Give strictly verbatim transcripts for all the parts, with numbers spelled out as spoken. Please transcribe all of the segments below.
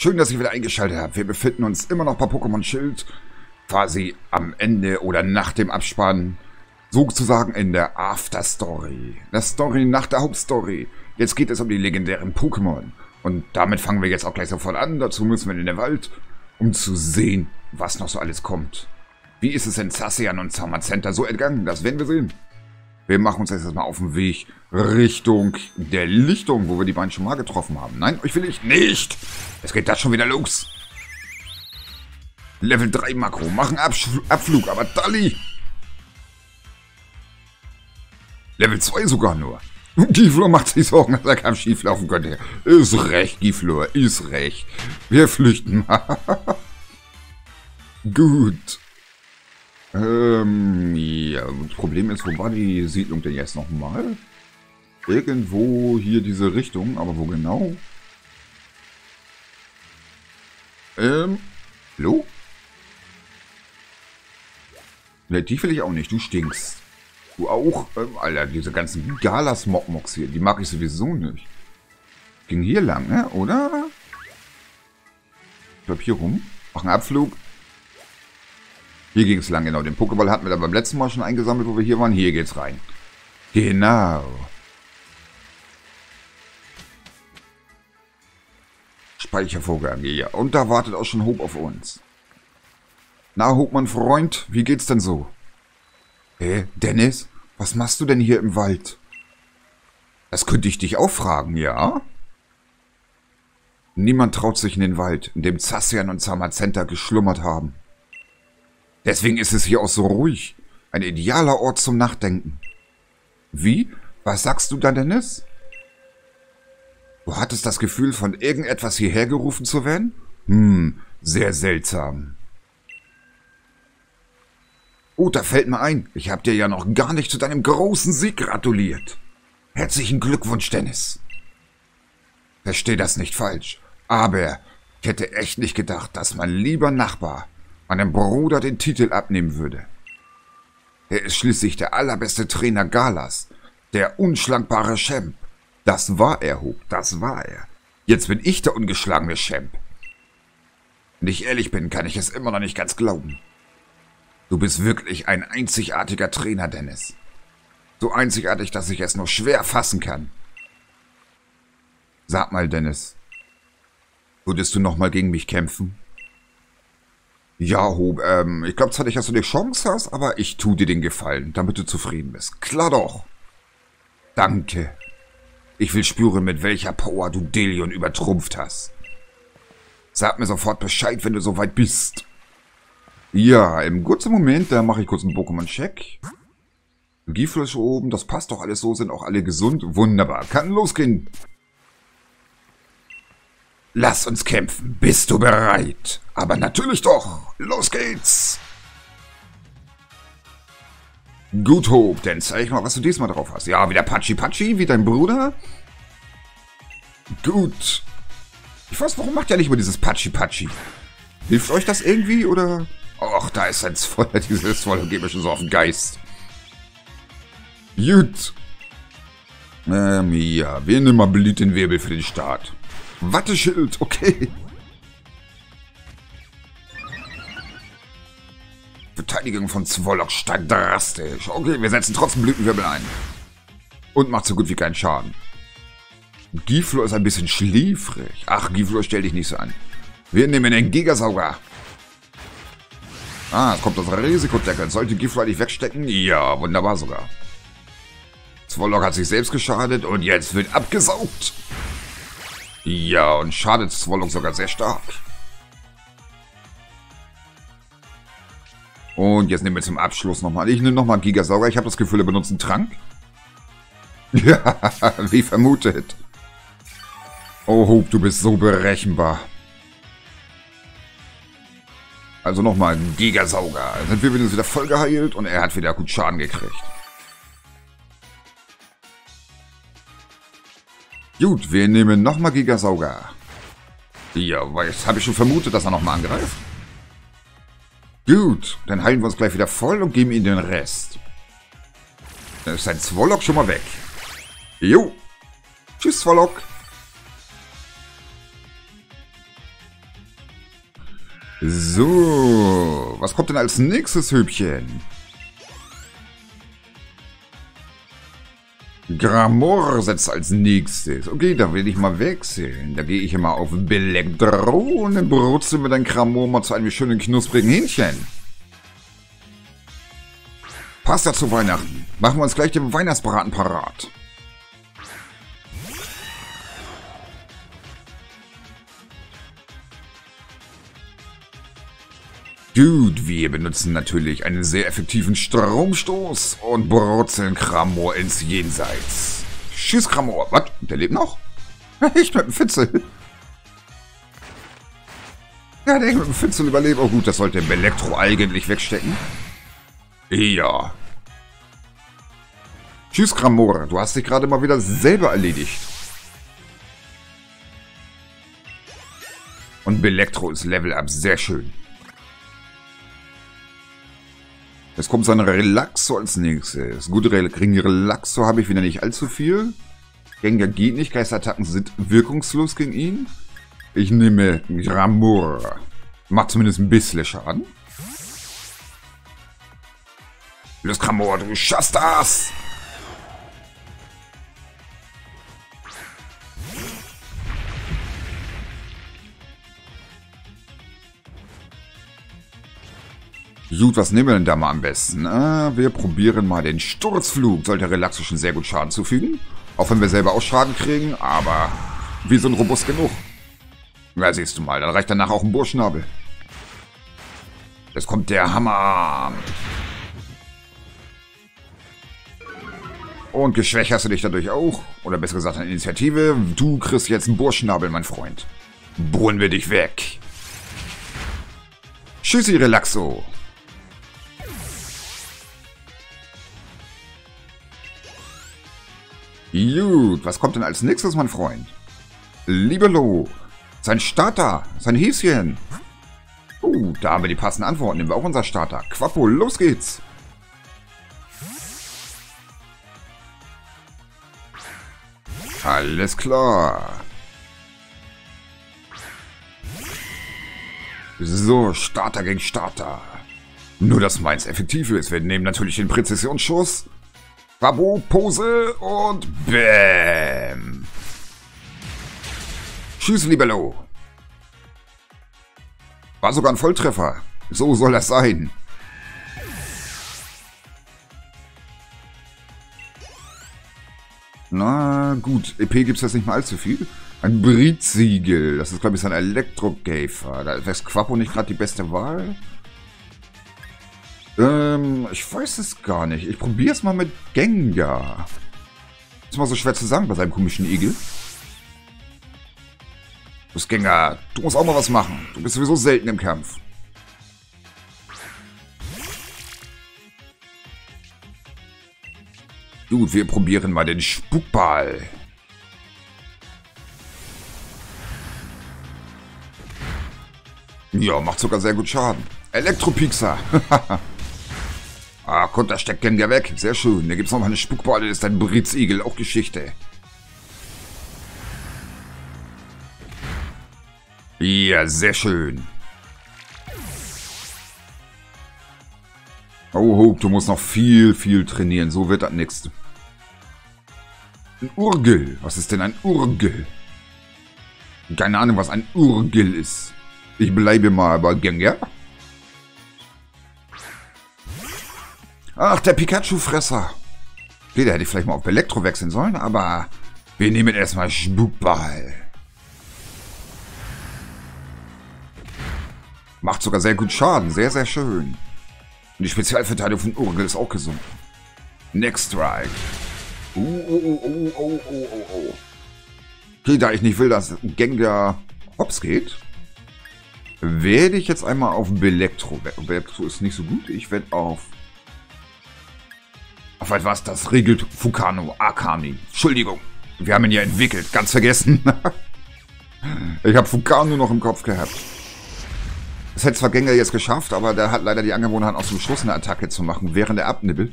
Schön, dass ihr wieder eingeschaltet habt. Wir befinden uns immer noch bei Pokémon Schild, quasi am Ende oder nach dem Abspann, sozusagen in der Afterstory. Der Story nach der Hauptstory. Jetzt geht es um die legendären Pokémon. Und damit fangen wir jetzt auch gleich sofort an. Dazu müssen wir in den Wald, um zu sehen, was noch so alles kommt. Wie ist es in Zacian und Zamazenta so entgangen? Das werden wir sehen. Wir machen uns jetzt erstmal auf den Weg Richtung der Lichtung, wo wir die beiden schon mal getroffen haben. Nein, euch will ich nicht. Es geht das schon wieder los. Level drei Makro. Machen Absch Abflug, aber Dalli. Level zwei sogar nur. Giflor macht sich Sorgen, dass er kein schief laufen könnte. Ist recht, Giflor, ist recht. Wir flüchten mal. Gut. Ähm, ja, das Problem ist, wo war die Siedlung denn jetzt nochmal? Irgendwo hier diese Richtung, aber wo genau? Ähm, hallo? Ne, die will ich auch nicht, du stinkst. Du auch? Ähm, Alter, diese ganzen Galas-Mokmoks hier, die mag ich sowieso nicht. Ging hier lang, ne, oder? Ich glaube hier rum. Machen Abflug. Hier ging es lang, genau. Den Pokéball hatten wir da beim letzten Mal schon eingesammelt, wo wir hier waren. Hier geht's rein. Genau. Speichervorgang, ja. Und da wartet auch schon Hope auf uns. Na, Hope, mein Freund, wie geht's denn so? Hä, Dennis? Was machst du denn hier im Wald? Das könnte ich dich auch fragen, ja? Niemand traut sich in den Wald, in dem Zacian und Zamazenta geschlummert haben. Deswegen ist es hier auch so ruhig. Ein idealer Ort zum Nachdenken. Wie? Was sagst du da, Dennis? Du hattest das Gefühl, von irgendetwas hierher gerufen zu werden? Hm, sehr seltsam. Oh, da fällt mir ein. Ich habe dir ja noch gar nicht zu deinem großen Sieg gratuliert. Herzlichen Glückwunsch, Dennis. Versteh das nicht falsch. Aber ich hätte echt nicht gedacht, dass mein lieber Nachbar meinem Bruder den Titel abnehmen würde. Er ist schließlich der allerbeste Trainer Galas, der unschlagbare Champ. Das war er, Hope, das war er. Jetzt bin ich der ungeschlagene Champ. Wenn ich ehrlich bin, kann ich es immer noch nicht ganz glauben. Du bist wirklich ein einzigartiger Trainer, Dennis. So einzigartig, dass ich es nur schwer fassen kann. Sag mal, Dennis, würdest du nochmal gegen mich kämpfen? Ja, Hope, ähm, ich glaube zwar nicht, dass du die Chance hast, aber ich tu dir den Gefallen, damit du zufrieden bist. Klar doch. Danke. Ich will spüren, mit welcher Power du Delion übertrumpft hast. Sag mir sofort Bescheid, wenn du soweit bist. Ja, im kurzen Moment, da mache ich kurz einen Pokémon-Check. Giflor ist oben, das passt doch alles so, sind auch alle gesund. Wunderbar, kann losgehen. Lass uns kämpfen. Bist du bereit? Aber natürlich doch. Los geht's. Gut, Hope, dann zeig mal, was du diesmal drauf hast. Ja, wieder Patschi Patschi, wie dein Bruder. Gut. Ich weiß, warum macht ihr nicht immer dieses Patschi Patschi? Hilft euch das irgendwie, oder? Och, da ist ein Feuer, dieses Feuer geht mir schon so auf den Geist. Gut. Ähm, ja, wir nehmen mal blind den Wirbel für den Start. Watteschild, okay. Verteidigung von Zwolok steigt drastisch. Okay, wir setzen trotzdem Blütenwirbel ein. Und macht so gut wie keinen Schaden. Giflor ist ein bisschen schläfrig. Ach, Giflor, stell dich nicht so an. Wir nehmen den Gigasauger. Ah, es kommt das Risikodeckel. Sollte Giflor eigentlich wegstecken? Ja, wunderbar sogar. Zwolok hat sich selbst geschadet und jetzt wird abgesaugt. Ja, und schadet Zwolok sogar sehr stark. Und jetzt nehmen wir zum Abschluss nochmal. Ich nehme nochmal Gigasauger. Ich habe das Gefühl, er benutzt einen Trank. Ja, wie vermutet. Oh, Hope, du bist so berechenbar. Also nochmal Gigasauger. Dann sind wir wieder voll geheilt und er hat wieder gut Schaden gekriegt. Gut, wir nehmen nochmal Gigasauger. Ja, weil jetzt habe ich schon vermutet, dass er nochmal angreift. Gut, dann heilen wir uns gleich wieder voll und geben ihm den Rest. Dann ist sein Zwolok schon mal weg. Jo. Tschüss, Zwolok. So, was kommt denn als nächstes, Hübchen? Gramor setzt als nächstes. Okay, da will ich mal wechseln. Da gehe ich immer auf Belektro und dann brutzeln wir dann Gramor mal zu einem schönen knusprigen Hähnchen. Passt ja zu Weihnachten. Machen wir uns gleich den Weihnachtsbraten parat. Gut, wir benutzen natürlich einen sehr effektiven Stromstoß und brutzeln Gramor ins Jenseits. Tschüss, Gramor. Was? Der lebt noch? Ich mit dem Fitzel. Ja, der mit dem Fitzel überlebt. Oh gut, das sollte im Elektro eigentlich wegstecken. Ja. Tschüss, Gramor. Du hast dich gerade mal wieder selber erledigt. Und Belektro ist Level Up. Sehr schön. Jetzt kommt sein Relaxo als nächstes. Gut, gegen Relaxo habe ich wieder nicht allzu viel. Gengar geht nicht. Geisterattacken sind wirkungslos gegen ihn. Ich nehme Gramor. Macht zumindest ein bisschen Schaden. Los, Gramor, du schaffst das! Gut, was nehmen wir denn da mal am besten? Äh, wir probieren mal den Sturzflug. Sollte Relaxo schon sehr gut Schaden zufügen. Auch wenn wir selber auch Schaden kriegen, aber wir sind robust genug. Ja, siehst du mal, dann reicht danach auch ein Burschnabel. Jetzt kommt der Hammer. Und geschwächt hast du dich dadurch auch. Oder besser gesagt eine Initiative. Du kriegst jetzt einen Burschnabel, mein Freund. Brüllen wir dich weg. Tschüssi, Relaxo. Gut, was kommt denn als nächstes, mein Freund? Libello. Sein Starter. Sein Häschen. Uh, da haben wir die passenden Antworten. Nehmen wir auch unser Starter. Quappo, los geht's. Alles klar. So, Starter gegen Starter. Nur, dass meins effektiv ist. Wir nehmen natürlich den Präzisionsschuss. Quappo, Pose und Bäm. Tschüss, Libello. War sogar ein Volltreffer. So soll das sein. Na gut, E P gibt es jetzt nicht mehr allzu viel. Ein Britsiegel. Das ist, glaube ich, sein Elektrogafer. Da ist Quappo nicht gerade die beste Wahl. Ähm, ich weiß es gar nicht. Ich probiere es mal mit Gengar. Ist mal so schwer zu sagen bei seinem komischen Igel. Los, Gengar, du musst auch mal was machen. Du bist sowieso selten im Kampf. Gut, wir probieren mal den Spukball. Ja, macht sogar sehr gut Schaden. Elektropixer. Ah, Konter steckt Gengar weg. Sehr schön. Da gibt es noch mal eine Spukball. Das ist ein Britzigel. Auch Geschichte. Ja, sehr schön. Oh, Hope, du musst noch viel, viel trainieren. So wird das nichts. Ein Urgel. Was ist denn ein Urgel? Keine Ahnung, was ein Urgel ist. Ich bleibe mal bei Gengar. Ach, der Pikachu-Fresser. Okay, der hätte ich vielleicht mal auf Elektro wechseln sollen, aber wir nehmen erstmal Spukball. Macht sogar sehr gut Schaden. Sehr, sehr schön. Und die Spezialverteidigung von Urgel ist auch gesunken. Next Strike. Oh, oh, oh, oh, oh, oh, oh. Okay, da ich nicht will, dass Gengar hops geht, werde ich jetzt einmal auf Belektro. Belektro ist nicht so gut. Ich werde auf... Auf etwas, das regelt Fukano Akami. Entschuldigung, wir haben ihn ja entwickelt. Ganz vergessen. Ich habe Fukano noch im Kopf gehabt. Das hätte zwar Gengar jetzt geschafft, aber der hat leider die Angewohnheit, aus dem Schluss eine Attacke zu machen, während er abnibbelt.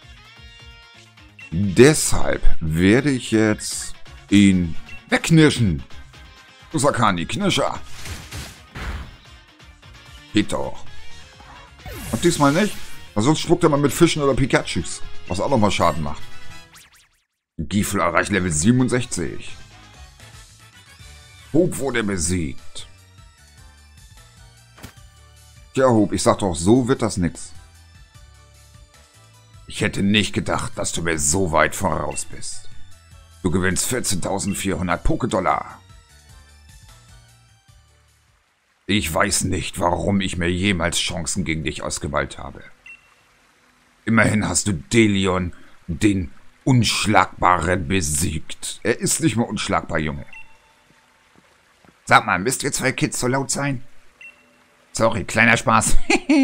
Deshalb werde ich jetzt ihn wegknirschen. Usakani, Knirscher. Geht doch. Und diesmal nicht, weil sonst spuckt er mal mit Fischen oder Pikachus, was auch nochmal Schaden macht. Giefel erreicht Level siebenundsechzig. Hub wurde besiegt. Tja, Hub, ich sag doch, so wird das nix. Ich hätte nicht gedacht, dass du mir so weit voraus bist. Du gewinnst vierzehntausendvierhundert Pokédollar. Ich weiß nicht, warum ich mir jemals Chancen gegen dich ausgemalt habe. Immerhin hast du Delion, den Unschlagbaren, besiegt. Er ist nicht mehr unschlagbar, Junge. Sag mal, müsst ihr zwei Kids so laut sein? Sorry, kleiner Spaß.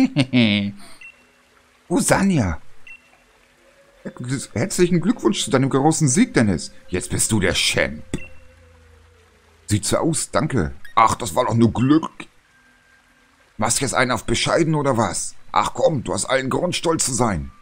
Usania. Herzlichen Glückwunsch zu deinem großen Sieg, Dennis. Jetzt bist du der Champ. Sieht so aus, danke. Ach, das war doch nur Glück. Machst jetzt einen auf bescheiden oder was? Ach komm, du hast allen Grund, stolz zu sein.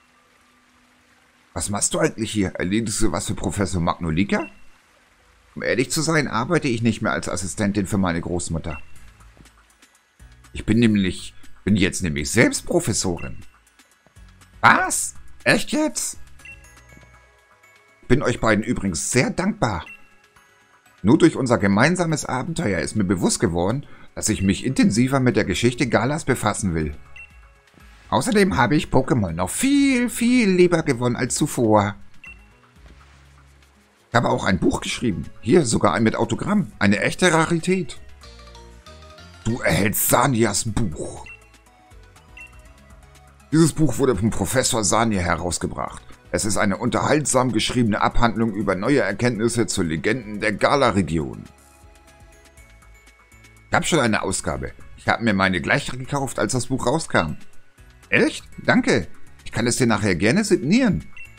Was machst du eigentlich hier? Erledigst du was für Professor Magnolika? Um ehrlich zu sein, arbeite ich nicht mehr als Assistentin für meine Großmutter. Ich bin nämlich, bin jetzt nämlich selbst Professorin. Was? Echt jetzt? Bin euch beiden übrigens sehr dankbar. Nur durch unser gemeinsames Abenteuer ist mir bewusst geworden, dass ich mich intensiver mit der Geschichte Galas befassen will. Außerdem habe ich Pokémon noch viel, viel lieber gewonnen als zuvor. Ich habe auch ein Buch geschrieben. Hier sogar ein mit Autogramm. Eine echte Rarität. Du erhältst Sanias Buch. Dieses Buch wurde vom Professor Sania herausgebracht. Es ist eine unterhaltsam geschriebene Abhandlung über neue Erkenntnisse zu Legenden der Gala-Region. Ich habe schon eine Ausgabe. Ich habe mir meine gleich gekauft, als das Buch rauskam. Echt? Danke. Ich kann es dir nachher gerne signieren.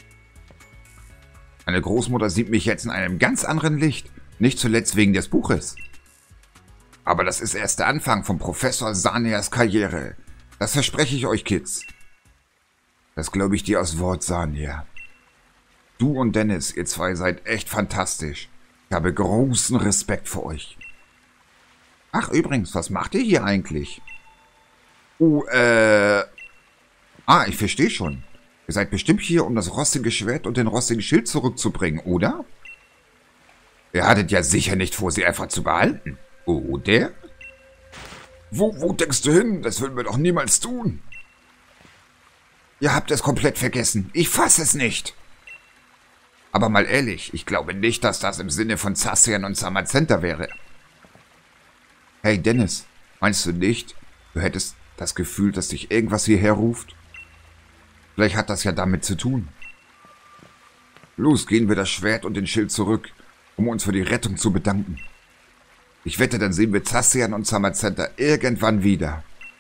Meine Großmutter sieht mich jetzt in einem ganz anderen Licht. Nicht zuletzt wegen des Buches. Aber das ist erst der Anfang von Professor Sanias Karriere. Das verspreche ich euch, Kids. Das glaube ich dir aus Wort, Sania. Du und Dennis, ihr zwei seid echt fantastisch. Ich habe großen Respekt vor euch. Ach, übrigens, was macht ihr hier eigentlich? Oh, äh... Ah, ich verstehe schon. Ihr seid bestimmt hier, um das rostige Schwert und den rostigen Schild zurückzubringen, oder? Ihr hattet ja sicher nicht vor, sie einfach zu behalten. Oder? Wo, wo denkst du hin? Das würden wir doch niemals tun. Ihr habt es komplett vergessen. Ich fasse es nicht. Aber mal ehrlich, ich glaube nicht, dass das im Sinne von Zacian und Zamazenta wäre. Hey Dennis, meinst du nicht, du hättest das Gefühl, dass dich irgendwas hierher ruft? Vielleicht hat das ja damit zu tun. Los, gehen wir das Schwert und den Schild zurück, um uns für die Rettung zu bedanken. Ich wette, dann sehen wir Zacian und Zamazenta irgendwann wieder.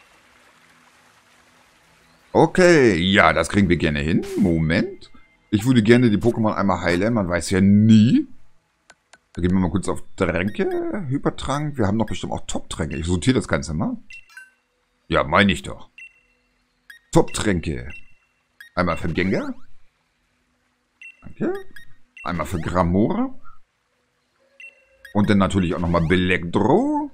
Okay, ja, das kriegen wir gerne hin. Moment. Ich würde gerne die Pokémon einmal heilen, man weiß ja nie. Da gehen wir mal kurz auf Tränke, Hypertrank. Wir haben doch bestimmt auch Top-Tränke. Ich sortiere das Ganze mal. Ja, meine ich doch. Top-Tränke. Einmal für Gengar. Danke. Einmal für Gramora. Und dann natürlich auch nochmal Belectro.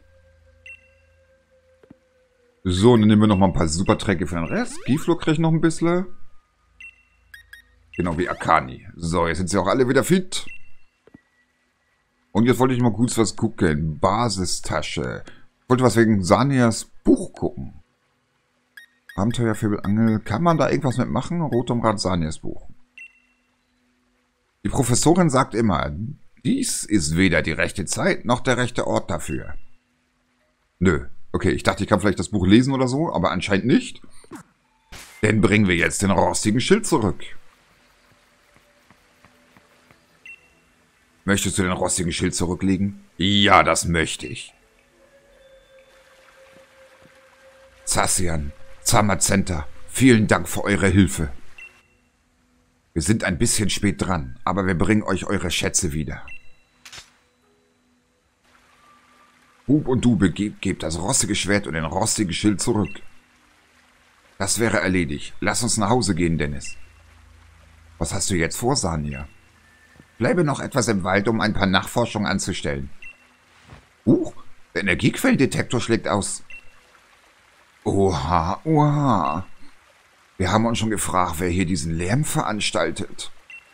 So, dann nehmen wir nochmal ein paar Supertränke für den Rest. Giflo kriegt noch ein bisschen. Genau wie Akani. So, jetzt sind sie auch alle wieder fit. Und jetzt wollte ich mal kurz was gucken. Basistasche. Ich wollte was wegen Sanias Buch gucken. Abenteuerfibel Angel. Kann man da irgendwas mitmachen? Rotomrad Sanias Buch. Die Professorin sagt immer, dies ist weder die rechte Zeit noch der rechte Ort dafür. Nö. Okay, ich dachte, ich kann vielleicht das Buch lesen oder so, aber anscheinend nicht. Dann bringen wir jetzt den rostigen Schild zurück. Möchtest du den rostigen Schild zurücklegen? Ja, das möchte ich. Zacian, Zamazenta, vielen Dank für eure Hilfe. Wir sind ein bisschen spät dran, aber wir bringen euch eure Schätze wieder. Hub und du gebt das rostige Schwert und den rostigen Schild zurück. Das wäre erledigt. Lass uns nach Hause gehen, Dennis. Was hast du jetzt vor, Sania? Bleibe noch etwas im Wald, um ein paar Nachforschungen anzustellen. Huch, der Energiequellendetektor schlägt aus. Oha, oha. Wir haben uns schon gefragt, wer hier diesen Lärm veranstaltet.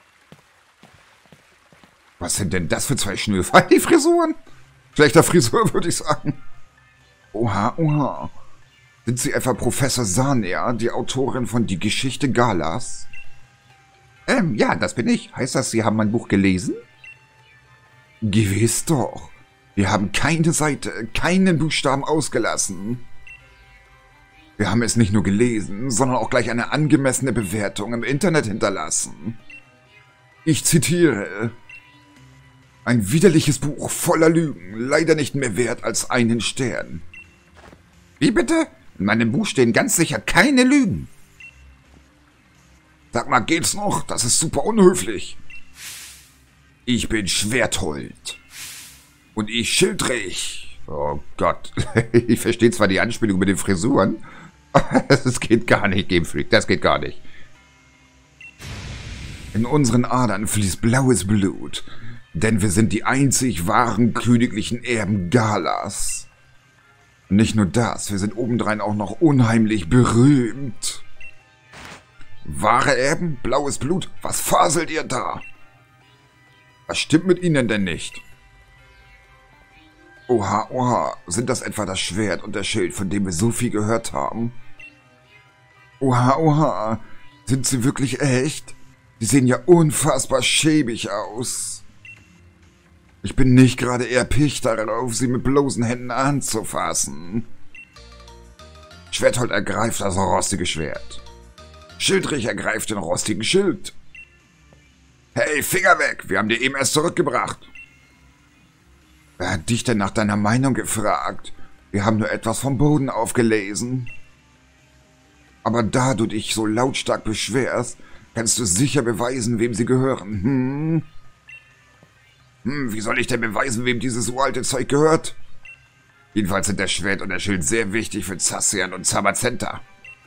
Was sind denn das für zwei Schnürfer? Die Frisuren? Schlechter Frisur, würde ich sagen. Oha, oha. Sind Sie etwa Professor Sania, die Autorin von Die Geschichte Galas? Ähm, ja, das bin ich. Heißt das, Sie haben mein Buch gelesen? Gewiss doch. Wir haben keine Seite, keinen Buchstaben ausgelassen. Wir haben es nicht nur gelesen, sondern auch gleich eine angemessene Bewertung im Internet hinterlassen. Ich zitiere: Ein widerliches Buch voller Lügen, leider nicht mehr wert als einen Stern. Wie bitte? In meinem Buch stehen ganz sicher keine Lügen. Sag mal, geht's noch? Das ist super unhöflich. Ich bin Schwerthold. Und ich Schildrich. Oh Gott. Ich verstehe zwar die Anspielung mit den Frisuren, aber das geht gar nicht, Game Freak. Das geht gar nicht. In unseren Adern fließt blaues Blut, denn wir sind die einzig wahren königlichen Erben Galas. Und nicht nur das, wir sind obendrein auch noch unheimlich berühmt. Wahre Erben? Blaues Blut? Was faselt ihr da? Was stimmt mit Ihnen denn nicht? Oha, oha, sind das etwa das Schwert und der Schild, von dem wir so viel gehört haben? Oha, oha, sind sie wirklich echt? Die sehen ja unfassbar schäbig aus. Ich bin nicht gerade erpicht darauf, sie mit bloßen Händen anzufassen. Schwerthold ergreift das rostige Schwert. Schildrich ergreift den rostigen Schild. Hey, Finger weg, wir haben dir eben erst zurückgebracht. Wer hat dich denn nach deiner Meinung gefragt? Wir haben nur etwas vom Boden aufgelesen. Aber da du dich so lautstark beschwerst, kannst du sicher beweisen, wem sie gehören. Hm? Hm, wie soll ich denn beweisen, wem dieses uralte Zeug gehört? Jedenfalls sind der Schwert und der Schild sehr wichtig für Zacian und Zamazenta.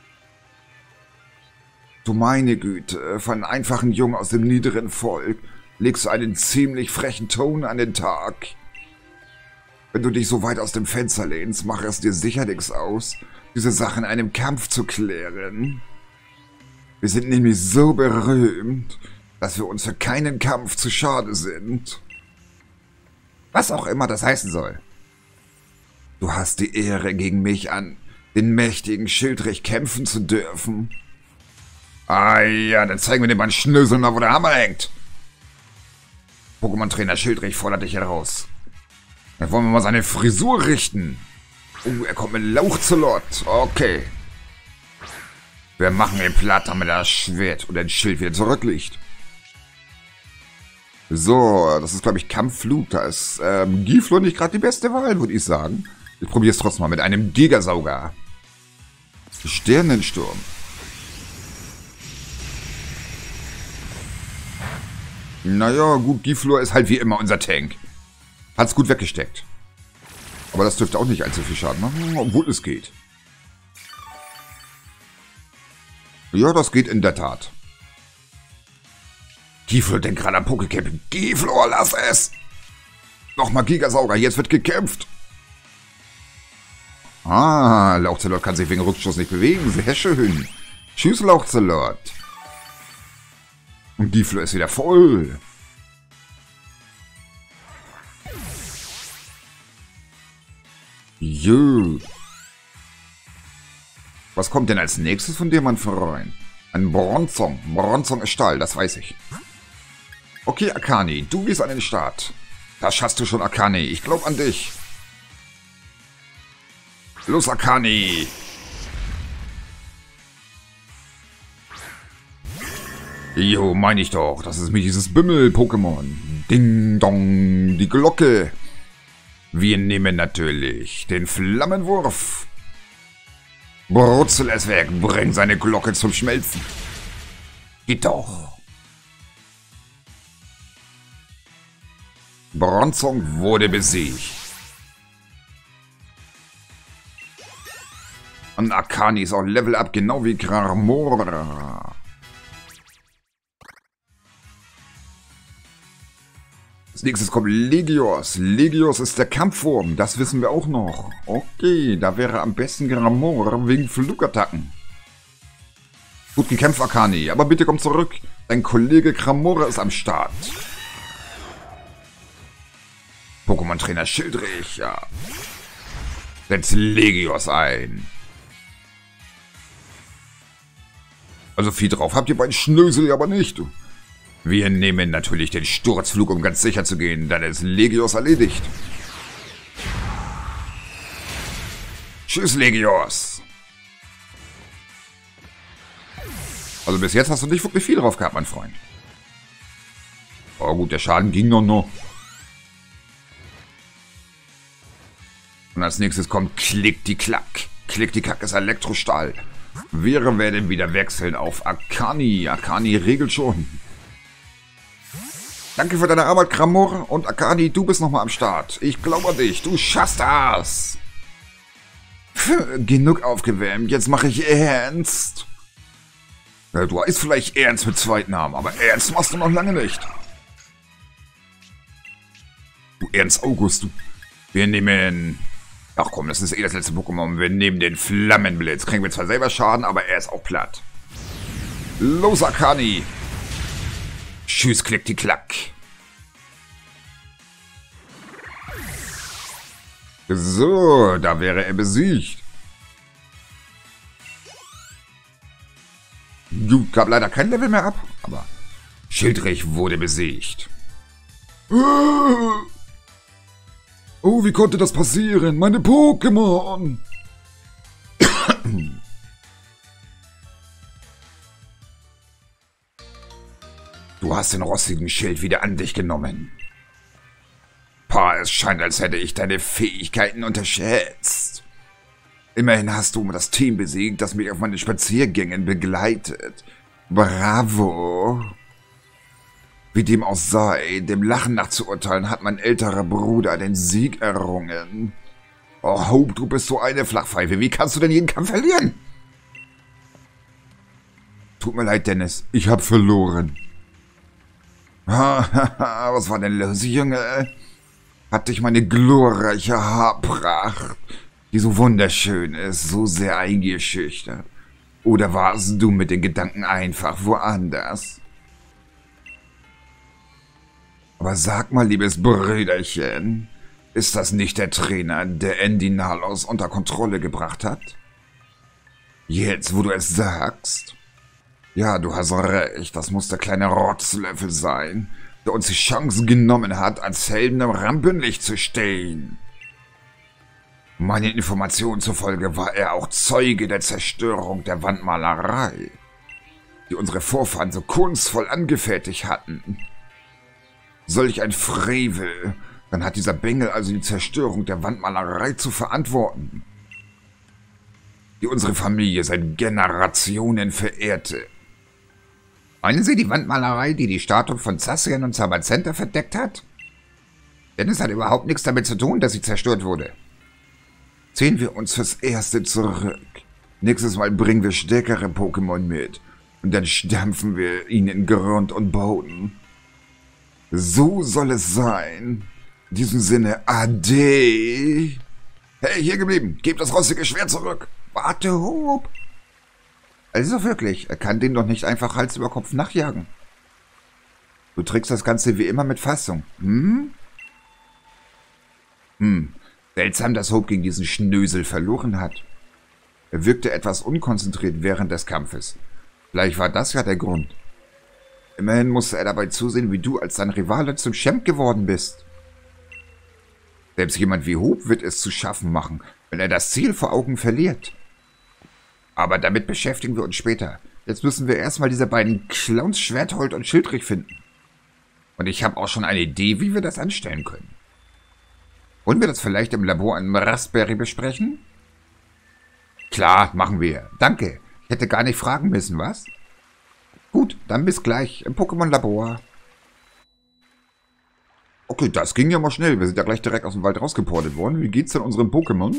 Du meine Güte, von einem einfachen Jungen aus dem niederen Volk legst du einen ziemlich frechen Ton an den Tag. Wenn du dich so weit aus dem Fenster lehnst, mache es dir sicher nichts aus, diese Sache in einem Kampf zu klären. Wir sind nämlich so berühmt, dass wir uns für keinen Kampf zu schade sind. Was auch immer das heißen soll. Du hast die Ehre, gegen mich an den mächtigen Schildrich kämpfen zu dürfen. Ah ja, dann zeigen wir dem Mann Schnösel mal, wo der Hammer hängt. Pokémon-Trainer Schildrich fordert dich heraus. Dann wollen wir mal seine Frisur richten. Oh, er kommt mit Lauchzelot. Okay. Wir machen ihn platt, damit er das Schwert oder den Schild wieder zurückliegt. So, das ist, glaube ich, Kampfflug. Da ist ähm, Giflor nicht gerade die beste Wahl, würde ich sagen. Ich probiere es trotzdem mal mit einem Gigasauger. Sternensturm. Naja, gut, Giflor ist halt wie immer unser Tank. Hat's gut weggesteckt. Aber das dürfte auch nicht allzu viel Schaden machen, obwohl es geht. Ja, das geht in der Tat. Giflor denkt gerade am Pokécamp. Giflor, lass es! Nochmal Gigasauger, jetzt wird gekämpft. Ah, Lauchzelot kann sich wegen Rückstoß nicht bewegen. Sehr schön. Tschüss, Lauchzelot. Und Giflor ist wieder voll. Jö. Was kommt denn als nächstes von dir, mein Freund? Ein Bronzong. Bronzong ist Stahl, das weiß ich. Okay, Akani, du gehst an den Start. Das schaffst du schon, Akani. Ich glaube an dich. Los, Akani. Jo, meine ich doch. Das ist mir dieses Bimmel-Pokémon. Ding dong, die Glocke. Wir nehmen natürlich den Flammenwurf. Brutzel es weg, bring seine Glocke zum Schmelzen. Geht doch. Bronzong wurde besiegt. Und Akani ist auch Level Up, genau wie Gramora. Als nächstes kommt Legios. Legios ist der Kampfwurm, das wissen wir auch noch. Okay, da wäre am besten Gramor wegen Flugattacken. Gut gekämpft, Akani, aber bitte komm zurück. Dein Kollege Gramora ist am Start. Pokémon-Trainer Schildrich, ja. Setz Legios ein. Also viel drauf habt ihr beiden Schnösel aber nicht. Wir nehmen natürlich den Sturzflug, um ganz sicher zu gehen. Dann ist Legios erledigt. Tschüss, Legios. Also bis jetzt hast du nicht wirklich viel drauf gehabt, mein Freund. Oh gut, der Schaden ging noch noch. Und als nächstes kommt Klick die Klack. Klick die Klack ist Elektrostahl. Wir werden wieder wechseln auf Akani. Akani regelt schon. Danke für deine Arbeit, Gramor. Und Akani, du bist nochmal am Start. Ich glaube an dich. Du schaffst das. Pff, genug aufgewärmt. Jetzt mache ich ernst. Ja, du heißt vielleicht Ernst mit Zweitnamen, aber Ernst machst du noch lange nicht. Du Ernst August, du. Wir nehmen... Ach komm, das ist eh das letzte Pokémon. Wir nehmen den Flammenblitz. Kriegen wir zwar selber Schaden, aber er ist auch platt. Los, Akani. Tschüss, Klick die Klack. So, da wäre er besiegt. Du gab leider kein Level mehr ab, aber Schildrich wurde besiegt. Oh, wie konnte das passieren? Meine Pokémon! Du hast den rostigen Schild wieder an dich genommen. Pah, es scheint, als hätte ich deine Fähigkeiten unterschätzt. Immerhin hast du das Team besiegt, das mich auf meinen Spaziergängen begleitet. Bravo! Wie dem auch sei, dem Lachen nach zu urteilen, hat mein älterer Bruder den Sieg errungen. Oh, Hope, du bist so eine Flachpfeife. Wie kannst du denn jeden Kampf verlieren? Tut mir leid, Dennis. Ich hab verloren. Was war denn los, Junge? Hat dich meine glorreiche Haarpracht, die so wunderschön ist, so sehr eingeschüchtert? Oder warst du mit den Gedanken einfach woanders? Aber sag mal, liebes Brüderchen, ist das nicht der Trainer, der Andy Nalos unter Kontrolle gebracht hat? Jetzt, wo du es sagst? Ja, du hast recht, das muss der kleine Rotzlöffel sein, der uns die Chance genommen hat, als Helden im Rampenlicht zu stehen. Meinen Informationen zufolge war er auch Zeuge der Zerstörung der Wandmalerei, die unsere Vorfahren so kunstvoll angefertigt hatten. Solch ein Frevel, dann hat dieser Bengel also die Zerstörung der Wandmalerei zu verantworten, die unsere Familie seit Generationen verehrte. Meinen Sie die Wandmalerei, die die Statue von Zacian und Zamazenta verdeckt hat? Denn es hat überhaupt nichts damit zu tun, dass sie zerstört wurde. Ziehen wir uns fürs Erste zurück. Nächstes Mal bringen wir stärkere Pokémon mit. Und dann stampfen wir ihn in Grund und Boden. So soll es sein. In diesem Sinne, ade. Hey, hier geblieben. Gebt das rostige Schwert zurück. Warte, Hope. Also wirklich, er kann den doch nicht einfach Hals über Kopf nachjagen. Du trägst das Ganze wie immer mit Fassung. Hm? Hm. Seltsam, dass Hope gegen diesen Schnösel verloren hat. Er wirkte etwas unkonzentriert während des Kampfes. Vielleicht war das ja der Grund. Immerhin musste er dabei zusehen, wie du als sein Rivale zum Champ geworden bist. Selbst jemand wie Hope wird es zu schaffen machen, wenn er das Ziel vor Augen verliert. Aber damit beschäftigen wir uns später. Jetzt müssen wir erstmal diese beiden Clowns Schwerthold und Schildrich finden. Und ich habe auch schon eine Idee, wie wir das anstellen können. Wollen wir das vielleicht im Labor in Raspberry besprechen? Klar, machen wir. Danke. Ich hätte gar nicht fragen müssen, was? Gut, dann bis gleich im Pokémon-Labor. Okay, das ging ja mal schnell. Wir sind ja gleich direkt aus dem Wald rausgeportet worden. Wie geht's denn unseren Pokémon?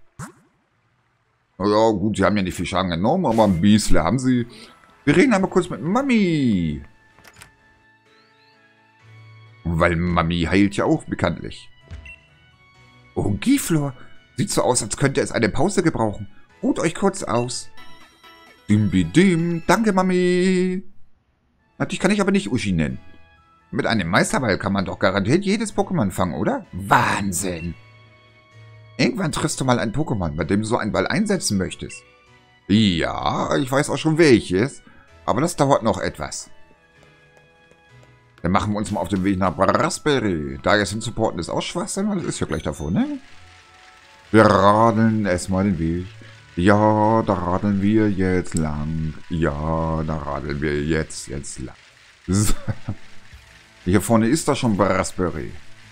Na ja, gut, sie haben ja nicht viel Schaden genommen, aber ein bisschen haben sie. Wir reden einmal kurz mit Mami. Weil Mami heilt ja auch bekanntlich. Oh, Giflor. Sieht so aus, als könnte es eine Pause gebrauchen. Ruht euch kurz aus. Dimbidim. Danke, Mami. Natürlich kann ich aber nicht Uschi nennen. Mit einem Meisterball kann man doch garantiert jedes Pokémon fangen, oder? Wahnsinn. Irgendwann triffst du mal ein Pokémon, bei dem du so einen Ball einsetzen möchtest. Ja, ich weiß auch schon welches. Aber das dauert noch etwas. Dann machen wir uns mal auf den Weg nach Raspberry. Da jetzt hin supporten ist auch Schwachsinn, weil das ist ja gleich davor, ne? Wir radeln erstmal den Weg. Ja, da radeln wir jetzt lang. Ja, da radeln wir jetzt, jetzt lang. So. Hier vorne ist da schon Raspberry.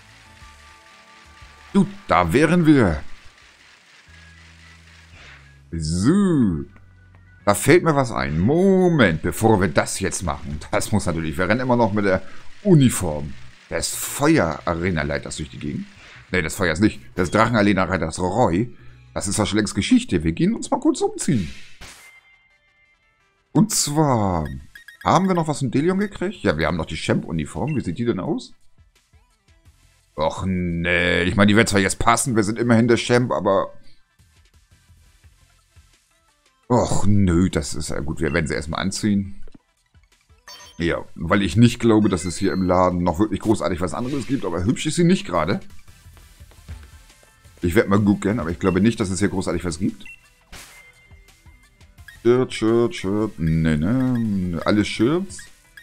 Du, da wären wir. So. Da fällt mir was ein. Moment, bevor wir das jetzt machen. Das muss natürlich. Wir rennen immer noch mit der Uniform. des Feuer-Arena-Leiters durch die Gegend. Ne, des Feuers nicht. Des Drachen-Arena-Leiters Roy. Das ist ja schon längst Geschichte. Wir gehen uns mal kurz umziehen. Und zwar... Haben wir noch was in Delion gekriegt? Ja, wir haben noch die Champ-Uniform. Wie sieht die denn aus? Och, nee. Ich meine, die wird zwar jetzt passen. Wir sind immerhin der Champ, aber... Och, nö. Das ist ja gut. Wir werden sie erstmal anziehen. Ja, weil ich nicht glaube, dass es hier im Laden noch wirklich großartig was anderes gibt. Aber hübsch ist sie nicht gerade. Ich werde mal gucken, aber ich glaube nicht, dass es hier großartig was gibt. Shirt, Shirt, Shirt. Ne, ne. Alle Shirts.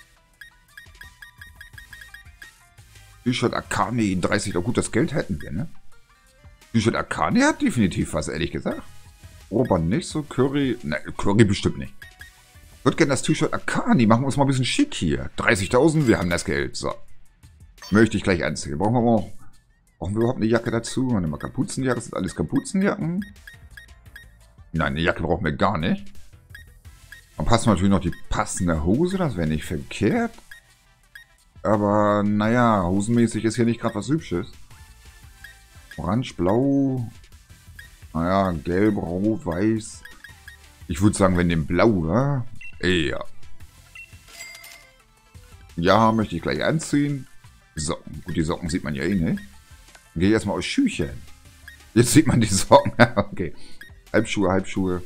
T-Shirt Akane dreißig. Oh gut, das Geld hätten wir, ne? T-Shirt Akane hat definitiv was, ehrlich gesagt. Ober nicht so. Curry. Ne, Curry bestimmt nicht. Ich würde gerne das T-Shirt Akane. Machen wir uns mal ein bisschen schick hier. dreißigtausend, wir haben das Geld. So. Möchte ich gleich anziehen. Brauchen wir noch. Brauchen wir überhaupt eine Jacke dazu? Warte mal, Kapuzenjacke. Das sind alles Kapuzenjacken. Nein, eine Jacke brauchen wir gar nicht. Dann passt natürlich noch die passende Hose. Das wäre nicht verkehrt. Aber, naja, hosenmäßig ist hier nicht gerade was Hübsches. Orange, blau. Naja, gelb, rot, weiß. Ich würde sagen, wir nehmen blau, oder? Ja. Ja, möchte ich gleich anziehen. Socken. Gut, die Socken sieht man ja eh nicht. Dann gehe ich erstmal aus Schüchen. Jetzt sieht man die Socken. Okay. Halbschuhe, Halbschuhe.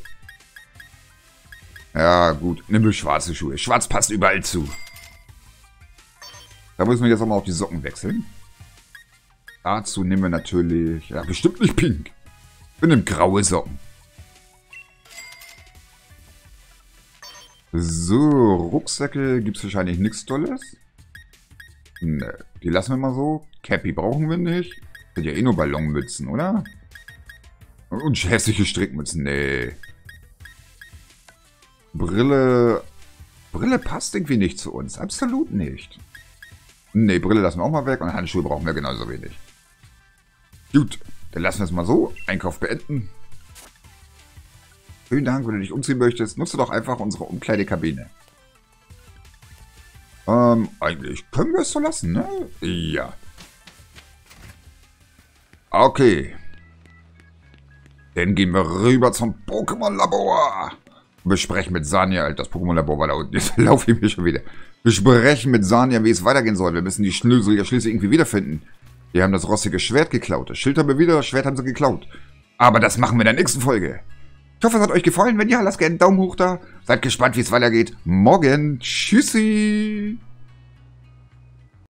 Ja, gut. Nimm mir schwarze Schuhe. Schwarz passt überall zu. Da müssen wir jetzt auch mal auf die Socken wechseln. Dazu nehmen wir natürlich... Ja, bestimmt nicht pink. Wir nehmen graue Socken. So, Rucksäcke gibt es wahrscheinlich nichts Tolles. Ne, die lassen wir mal so. Cappy brauchen wir nicht. Sind ja eh nur Ballonmützen, oder? Und hässliche Strickmützen, nee. Brille... Brille passt irgendwie nicht zu uns. Absolut nicht. Nee, Brille lassen wir auch mal weg. Und Handschuhe brauchen wir genauso wenig. Gut, dann lassen wir es mal so. Einkauf beenden. Vielen Dank, wenn du dich umziehen möchtest. Nutze doch einfach unsere Umkleidekabine. Ähm, eigentlich können wir es so lassen, ne? Ja. Okay. Dann gehen wir rüber zum Pokémon-Labor. Besprechen mit Sanja, Alter, das Pokémon-Labor war da unten. Jetzt laufe ich mir schon wieder. Besprechen mit Sanja, wie es weitergehen soll. Wir müssen die Schnösel ja schließlich irgendwie wiederfinden. Die haben das rostige Schwert geklaut. Das Schild haben wir wieder, das Schwert haben sie geklaut. Aber das machen wir in der nächsten Folge. Ich hoffe, es hat euch gefallen. Wenn ja, lasst gerne einen Daumen hoch da. Seid gespannt, wie es weitergeht. Morgen. Tschüssi.